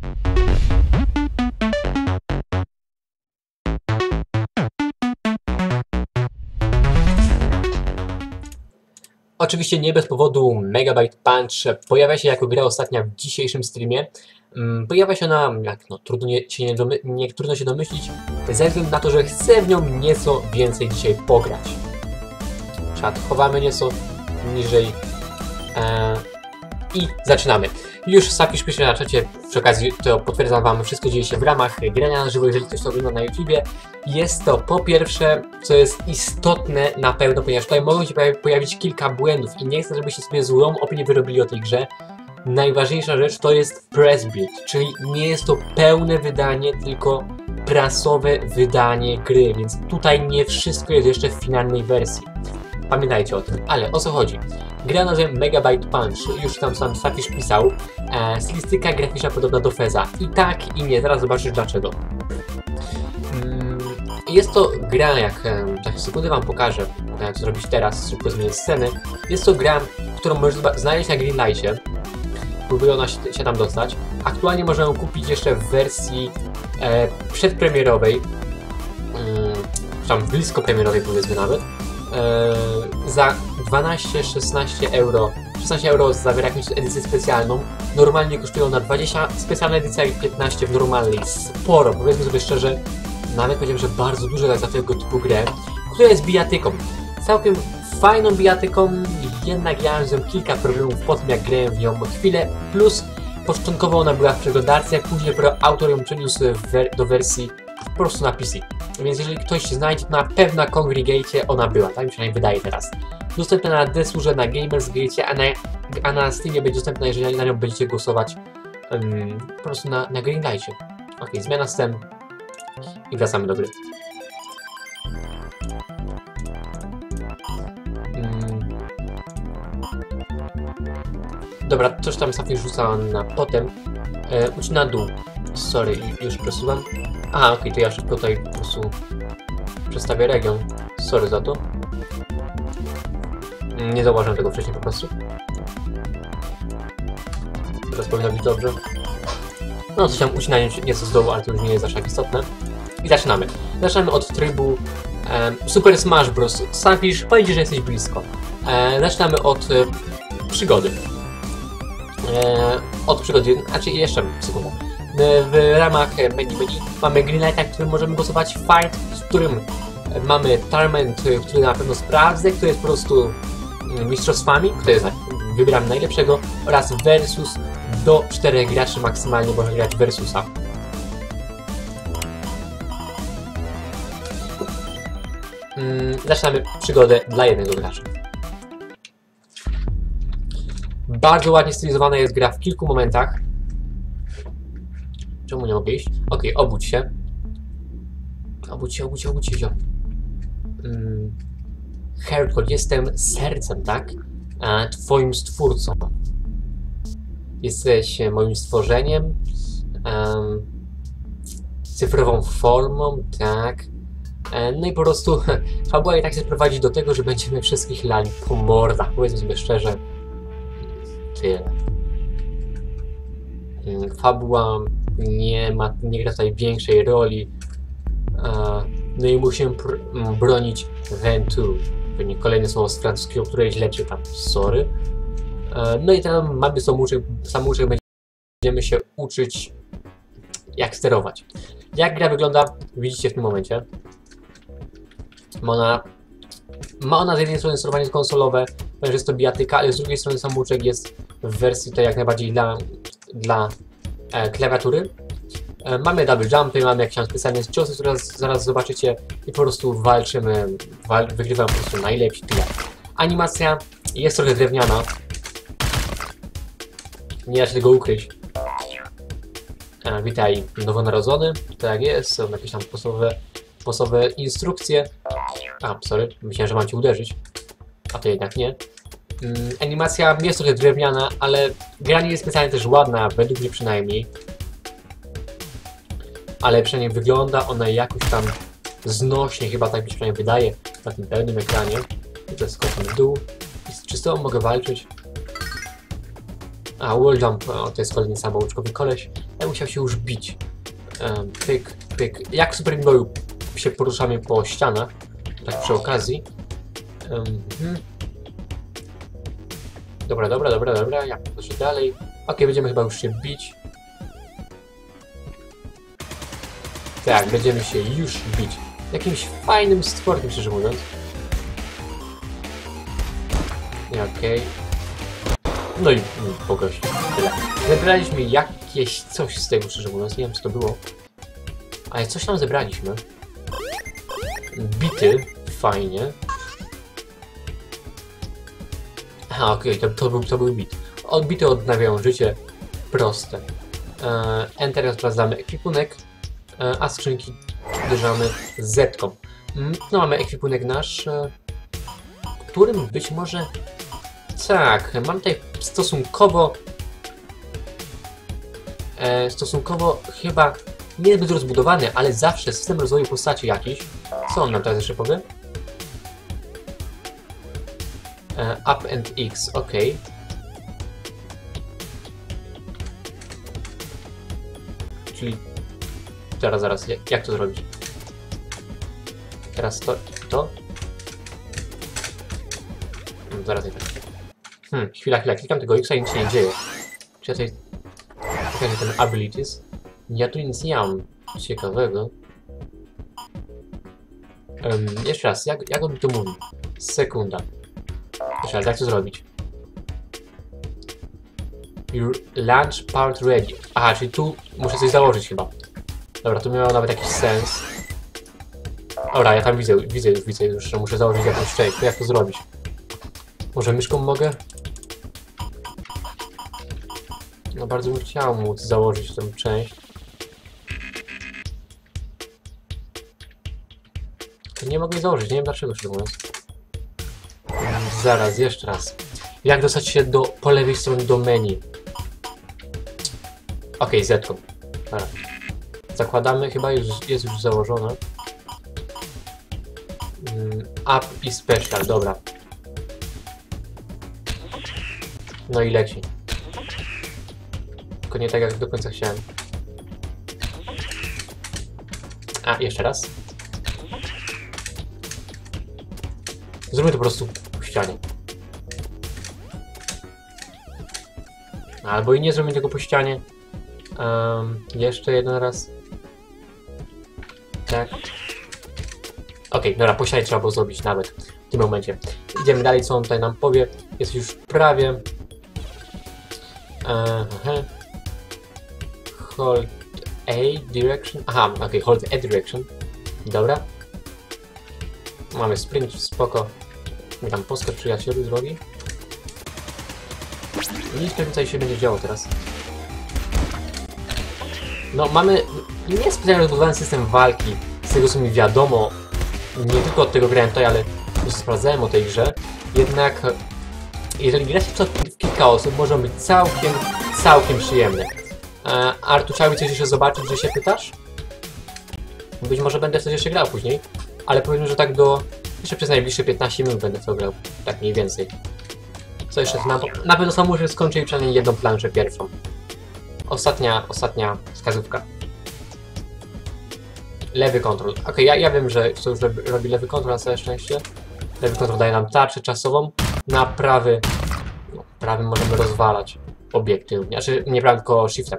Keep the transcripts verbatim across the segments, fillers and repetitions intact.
Oczywiście nie bez powodu Megabyte Punch pojawia się jako gra ostatnia w dzisiejszym streamie. Pojawia się ona, jak no, trudno, nie, się nie, domy, nie, trudno się domyślić, ze względu na to, że chcę w nią nieco więcej dzisiaj pograć. Czat chowamy nieco niżej eee, i zaczynamy. Już Safisz pisze na czacie, przy okazji to potwierdzam wam, wszystko dzieje się w ramach grania na żywo, jeżeli ktoś to ogląda na YouTubie. Jest to po pierwsze, co jest istotne na pewno, ponieważ tutaj mogą się pojawić kilka błędów i nie chcę, żebyście sobie złą opinię wyrobili o tej grze. Najważniejsza rzecz to jest press build, czyli nie jest to pełne wydanie, tylko prasowe wydanie gry, więc tutaj nie wszystko jest jeszcze w finalnej wersji. Pamiętajcie o tym, ale o co chodzi? Gra nazwę Megabyte Punch, już tam sam Safisz pisał, e, stylistyka graficzna podobna do Feza. I tak, i nie, zaraz zobaczysz dlaczego. Mm, jest to gra, jak e, za sekundę wam pokażę, e, co zrobić teraz, szybko zmienię sceny. Jest to gra, którą możesz znaleźć na Greenlightie. Próbuję ona się, się tam dostać. Aktualnie można ją kupić jeszcze w wersji e, przedpremierowej, mm, tam blisko premierowej powiedzmy nawet. Yy, za dwanaście szesnaście euro. szesnaście euro zawiera jakąś edycję specjalną. Normalnie kosztują na dwadzieścia, specjalna edycja i piętnaście w normalnej. Sporo, powiedzmy sobie szczerze, nawet powiedziałem, że bardzo dużo za tego typu grę, która jest bijatyką. Całkiem fajną bijatyką, jednak ja miałem kilka problemów po tym, jak grałem w nią chwilę, plus początkowo ona była w przeglądarce, później autor ją przeniósł do wersji po prostu na P C. Więc jeżeli ktoś znajdzie, na pewno na Kongregate ona była, tak mi się wydaje teraz. Dostępna na Desurze, na Gamersgate, a na, a na Steamie będzie dostępna, jeżeli na nią będziecie głosować um, po prostu na, na Greenlightie. Ok, zmiana scen i wracamy do gry. Um. Dobra, coś tam Safisz rzuca na potem. E, ucz na dół. Sorry, już przesuwam. Aha, okej, okay, to ja szybko tutaj po prostu przestawię region. Sorry za to. Nie zauważyłem tego wcześniej po prostu. Teraz powinno być dobrze. No, coś tam ucinając nieco z dołu, ale to już nie jest aż tak istotne. I zaczynamy. Zaczynamy od trybu um, Super Smash Bros. Safisz, powiedz, że jesteś blisko. E, zaczynamy od e, przygody. E, od przygody, znaczy jeszcze sekundę. W ramach menu menu mamy Greenlighta, w którym możemy głosować, Fight, w którym mamy Tournament, który na pewno sprawdzę, który jest po prostu mistrzostwami, który jest, wybieram najlepszego, oraz Versus, do czterech graczy maksymalnie można grać Versusa. Zaczynamy przygodę dla jednego gracza. Bardzo ładnie stylizowana jest gra w kilku momentach. Czemu nie mogę iść? Okej, okay, obudź się. Obudź się, obudź się, obudź się. Hmm. Hardcore, jestem sercem, tak? A, twoim stwórcą. Jesteś moim stworzeniem. Um, cyfrową formą, tak? E, no i po prostu fabuła i tak się prowadzi do tego, że będziemy wszystkich lali po mordach. Powiedzmy sobie szczerze. Tyle. Fabuła nie ma, nie gra tutaj większej roli. No i musimy bronić Ventu. Pewnie kolejne słowo z francuskiego, które źle czytam. Sorry. No i tam mamy samouczek, samouczek będziemy się uczyć, jak sterować. Jak gra wygląda, widzicie w tym momencie. Ma ona, ma ona z jednej strony sterowanie konsolowe, ponieważ jest to bijatyka, ale z drugiej strony samouczek jest w wersji to jak najbardziej dla, dla e, klawiatury. E, mamy double jumpy, mamy jakieś tam specjalne ciosy, które zaraz, zaraz zobaczycie i po prostu walczymy, wal, wygrywamy po prostu najlepsi, tyle. Animacja jest trochę drewniana. Nie da się tego ukryć. E, witaj, nowonarodzony, tak jest, są jakieś tam podstawowe, podstawowe instrukcje. A, sorry, myślałem, że mam cię uderzyć, a to jednak nie. Mm, animacja jest trochę drewniana, ale gra nie jest specjalnie też ładna, według mnie przynajmniej. Ale przynajmniej wygląda ona jakoś tam znośnie, chyba tak mi się przynajmniej wydaje, na tym pełnym ekranie. I to jest skoczem w dół. Czy z tobą mogę walczyć? A, wall jump, o, to jest kolejny samouczkowy koleś. Ja musiał się już bić. Um, pyk, pyk. Jak w Super Meat Boyu się poruszamy po ścianach, tak przy okazji. Um, hmm. Dobra, dobra, dobra, dobra, ja proszę dalej. Ok, będziemy chyba już się bić. Tak, będziemy się już bić. Jakimś fajnym stworkiem, szczerze mówiąc. Okej. Okay. No i po gościu. Tyle. Zebraliśmy jakieś coś z tego, szczerze mówiąc. Nie wiem, co to było. Ale coś tam zebraliśmy. Bity. Fajnie. Aha, okej, okay, to, to, był, to był bit. Odbity odnawiają życie. Proste. E, Enter, sprawdzamy ekwipunek. E, a skrzynki uderzamy Z-ką. No, mamy ekwipunek nasz, e, którym być może... Tak, mam tutaj stosunkowo... E, stosunkowo chyba niezbyt rozbudowany, ale zawsze system rozwoju postaci jakiś. Co on nam teraz jeszcze powie? E, up and X, ok. Czyli... Zaraz, zaraz, jak, jak to zrobić? Teraz to, to? Hmm, zaraz nie tak. Hmm, chwila, chwila, klikam tego X i nic się nie dzieje. Czy ja tutaj... Pokażę ten abilities. Ja tu nic nie mam ciekawego. Um, jeszcze raz, jak, jak on mi to mówi? Sekunda. Jeszcze raz, jak to zrobić? Your launch part ready. Aha, czyli tu muszę coś założyć chyba. Dobra, to miało nawet jakiś sens. Dobra, ja tam widzę, widzę już, widzę już, że muszę założyć jakąś część. To jak to zrobić? Może myszką mogę? No bardzo bym chciał móc założyć tę część. To nie mogę jej założyć, nie wiem dlaczego, szczerze mówiąc. Zaraz, jeszcze raz. Jak dostać się do, po lewej stronie do menu? Ok, Z-ką. Dobra. Zakładamy, chyba już jest już założona. Up i special, dobra. No i leci. Tylko nie tak jak do końca chciałem. A, jeszcze raz. Zróbmy to po prostu w ścianie. Albo i nie zrobimy tego po ścianie. Um, jeszcze jeden raz. Tak. Okej, okay, dobra, po ścianie trzeba było zrobić nawet w tym momencie. Idziemy dalej, co on tutaj nam powie. Jest już prawie. Aha. Hold A direction. Aha, okej, okay, hold A direction. Dobra. Mamy sprint, spoko. My tam poskocz przyjacielu z drogi. Nic tutaj się będzie działo teraz. No, mamy niespecjalnie rozbudowany system walki. Z tego co mi wiadomo, nie tylko od tego grałem tutaj, ale już sprawdzałem o tej grze. Jednak, jeżeli gra się w kilka osób, może być całkiem, całkiem przyjemne. E, Artu, chciałbyś coś jeszcze zobaczyć, że się pytasz? Być może będę wtedy jeszcze grał później, ale powiem, że tak do... Jeszcze przez najbliższe piętnaście minut będę w to grał. Tak mniej więcej. Co jeszcze? Na, na pewno sam muszę skończyć przynajmniej jedną planszę pierwszą. Ostatnia, ostatnia wskazówka. Lewy kontrol. Okej, okay, ja, ja wiem, że to już robi lewy kontrol na całe szczęście. Lewy kontrol daje nam tarczę czasową. Na prawy... No, prawym możemy rozwalać obiekty. Znaczy, nie prawym, tylko shiftem.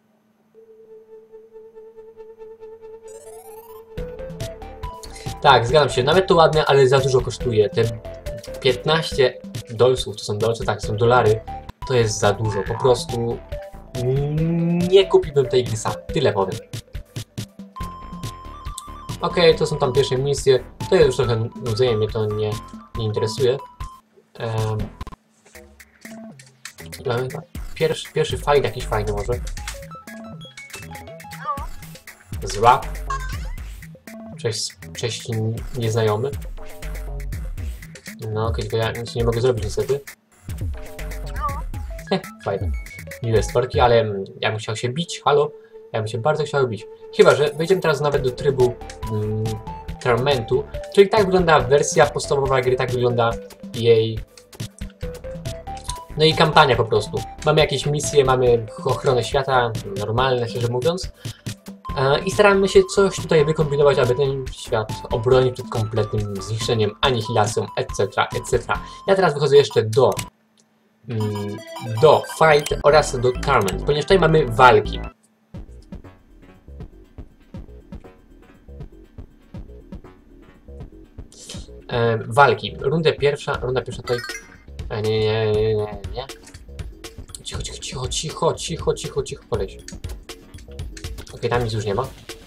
Tak, zgadzam się. Nawet to ładne, ale za dużo kosztuje. Te piętnaście dolców, to są dolce, tak, to są dolary. To jest za dużo. Po prostu... Nie kupiłbym tej gry sam. Tyle powiem. Okej, okay, to są tam pierwsze misje. To jest już trochę nudzenie, mnie to nie, nie interesuje. Um, pierwszy, pierwszy fight jakiś fajny może. Zła. Cześć, cześć nieznajomy. No okej, okay, tylko ja nic nie mogę zrobić niestety. Heh, fajne. Miłe stworki, ale ja bym chciał się bić, halo? Ja bym się bardzo chciał bić. Chyba że wejdziemy teraz nawet do trybu mm, Tormentu, czyli tak wygląda wersja podstawowa gry, tak wygląda jej No i kampania po prostu. Mamy jakieś misje, mamy ochronę świata, normalne szczerze mówiąc. I staramy się coś tutaj wykombinować, aby ten świat obronić przed kompletnym zniszczeniem, anihilacją, et cetera, et cetera. Ja teraz wychodzę jeszcze do mm, do Fight oraz do Torment, ponieważ tutaj mamy walki. E, walki. Runda pierwsza, runda pierwsza tutaj... E, nie, nie, nie, nie, nie. Cicho, cicho, cicho, cicho, cicho, cicho, cicho, poleś. Okej, tam nic już nie ma.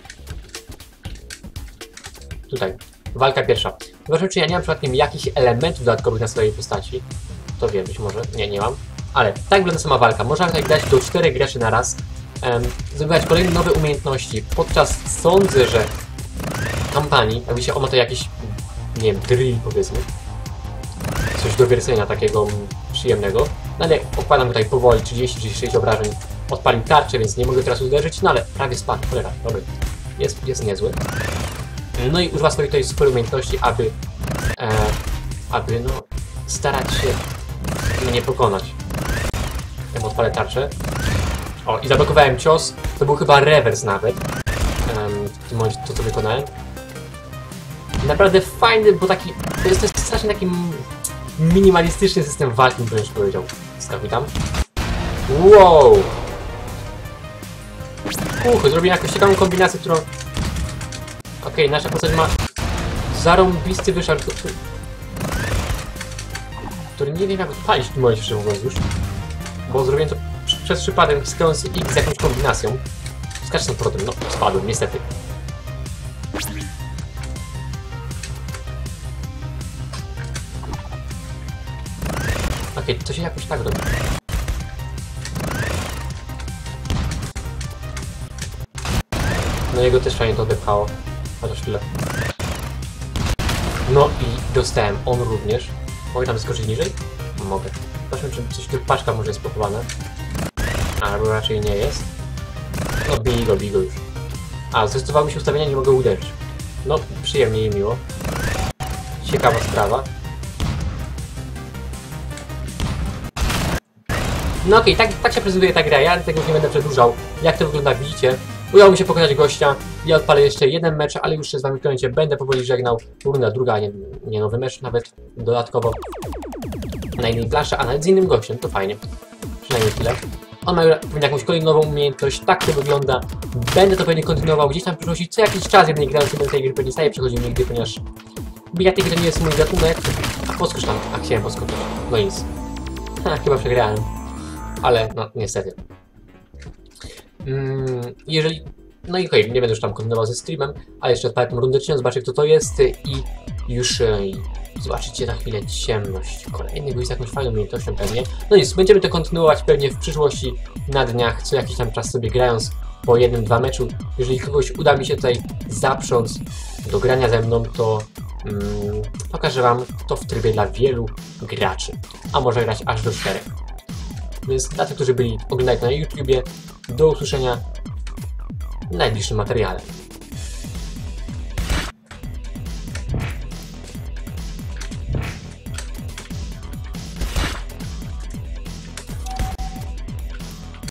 Tutaj. Walka pierwsza. Zobaczmy, czy ja nie mam przypadkiem jakichś elementów dodatkowych na swojej postaci. To wiem, być może. Nie, nie mam. Ale tak wygląda sama walka. Można tutaj grać do czterech graczy na raz. Um, zdobywać kolejne nowe umiejętności. Podczas, sądzę, że kampanii, jakby się on ma to jakiś, nie wiem, drill powiedzmy. Coś do wiercenia takiego przyjemnego. No ale okładam tutaj powoli trzydzieści trzydzieści sześć obrażeń. Odpalił tarczę, więc nie mogę teraz uderzyć, no ale prawie spadł, cholera, dobry. Jest, jest niezły. No i używa swojej tutaj super umiejętności, aby, e, aby no, starać się mnie pokonać. Ja odpalę tarczę. O, i zablokowałem cios. To był chyba rewers nawet. Um, w tym momencie to, co wykonałem. Naprawdę fajny, bo taki, to jest, to jest strasznie taki minimalistyczny system walki, bym wręcz powiedział. Skakuj tam. Wow! Uch, zrobiłem jakąś ciekawą kombinację, którą... Okej, okay, nasza postać ma zarąbisty wyszar, który... który nie wiem jak odpalić w tym momencie, szczerze mówiąc już. Bo zrobiłem to przez przypadek, wskazując X z jakąś kombinacją. Skacz z powrotem, no spadłem, niestety. Okej, okay, to się jakoś tak robi. No jego też fajnie to odepchało. Chociaż chwilę. No i dostałem. On również. Mogę tam skoczyć niżej? Mogę. Zobaczmy, czy coś tu paczka może jest pochowane. Albo raczej nie jest. No bij go, bij go już. A, zdecydowało mi się ustawienia, nie mogę uderzyć. No, przyjemnie i miło. Ciekawa sprawa. No okej, okay, tak, tak się prezentuje ta gra, ja tego nie będę przedłużał. Jak to wygląda, widzicie? Udało mi się pokonać gościa. Ja odpalę jeszcze jeden mecz, ale już się z wami w końcu będę powoli żegnał. Runda druga, nie, nie nowy mecz, nawet dodatkowo na innej planszy, a nawet z innym gościem, to fajnie. Przynajmniej tyle. On ma jakąś kolejną nową umiejętność, tak to wygląda. Będę to pewnie kontynuował gdzieś tam w przyszłości, co jakiś czas, jak nie grałem sobie do tej gry, pewnie staje przechodził nigdy, ponieważ bijatyki to nie jest mój gatunek. A podskocz tam, a chciałem podskoczyć. No nic. Ha, chyba przegrałem. Ale no niestety. Mm, jeżeli... No i okej, okay, nie będę już tam kontynuował ze streamem, ale jeszcze odpalę tą rundę trzecią, zobaczę kto to jest i już e, zobaczycie na chwilę ciemność. Kolejny był z jakąś fajną umiejętnością pewnie. No nic, będziemy to kontynuować pewnie w przyszłości, na dniach, co jakiś tam czas sobie grając po jednym, dwa meczu. Jeżeli kogoś uda mi się tutaj zaprząc do grania ze mną, to mm, pokażę wam to w trybie dla wielu graczy, a może grać aż do czterech. Więc dla tych, którzy byli oglądać na YouTubie, do usłyszenia w najbliższym materiale.